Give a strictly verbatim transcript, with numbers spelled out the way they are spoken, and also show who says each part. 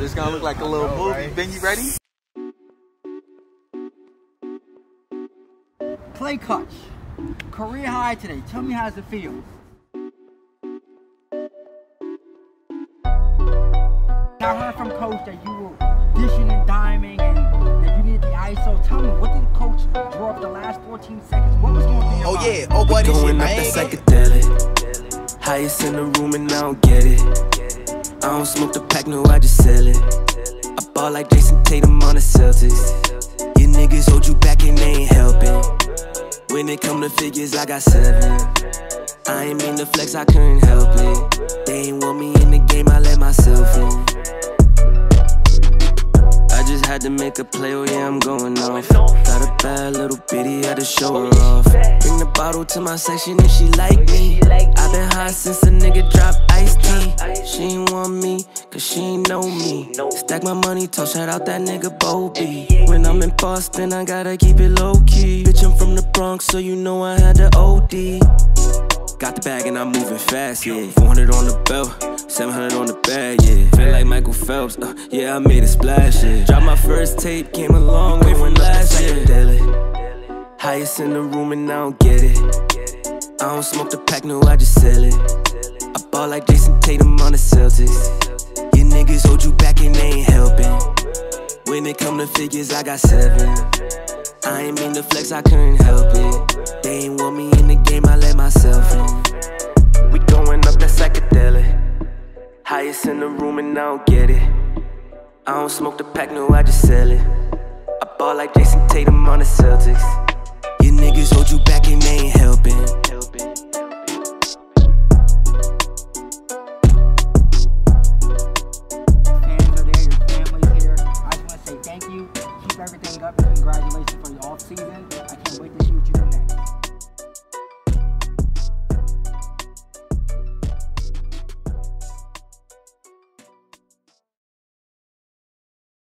Speaker 1: It's gonna look like a little movie. Right? Ben, you ready?
Speaker 2: Clay Clutch, career high today. Tell me, how does it feel? I heard from coach that you were dishing and diming and that you needed the I S O. Tell me, what did the coach draw up the last fourteen seconds? What was going through your
Speaker 1: Oh
Speaker 2: mind?
Speaker 1: yeah, oh boy, this shit,
Speaker 3: going up that psychedelic. Highest in the room and I don't get it. I don't smoke the pack, no, I just sell it. I ball like Jayson Tatum on the Celtics. You niggas hold you back and they ain't helping. When it come to figures, I got seven. I ain't mean to flex, I couldn't help it. They ain't want me in the game, I let myself in. I just had to make a play, oh yeah, I'm going off. Got a bad little bitty, had to show her off. Bring the bottle to my section if she like me. I been high since a nigga dropped iced tea. She ain't want me, cause she ain't know me. Stack my money, toss shout out that nigga Bobby. When I'm in Boston, I gotta keep it low-key. Bitch, I'm from the Bronx, so you know I had to O D. Got the bag and I'm moving fast, yeah. four hundred on the belt, seven hundred on the bag, yeah. Feel like Michael Phelps, uh, yeah, I made a splash, yeah. Dropped my first tape, came a long way from last year. Highest in the room and I don't get it. I don't smoke the pack, no, I just sell it. I ball like Jayson Tatum on the Celtics. You niggas hold you back and they ain't helping. When it come to figures, I got seven. I ain't mean to flex, I couldn't help it. They ain't want me in the game, I let myself in. We going up that psychedelic. Highest in the room and I don't get it. I don't smoke the pack, no, I just sell it. I ball like Jayson Tatum on the Celtics. You niggas hold you back and they ain't helping.
Speaker 2: Thank you. Keep everything up. Congratulations for the off season. I can't wait to see what you do next.